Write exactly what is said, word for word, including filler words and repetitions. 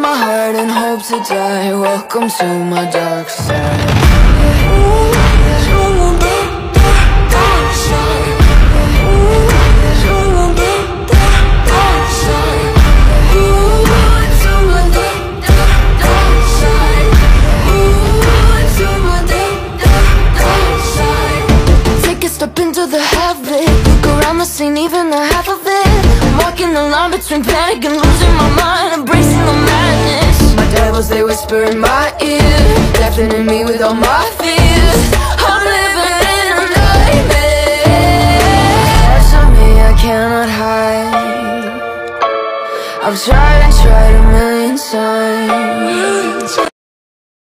my heart and hope to die. Welcome to my dark side. Step into the heaven, look around the scene, even the half of it. I'm walking the line between panic and losing my mind, embracing the madness. My devils, they whisper in my ear, deafening me with all my fears. I'm living in a nightmare. Parts of me I cannot hide. I've tried and tried a million times.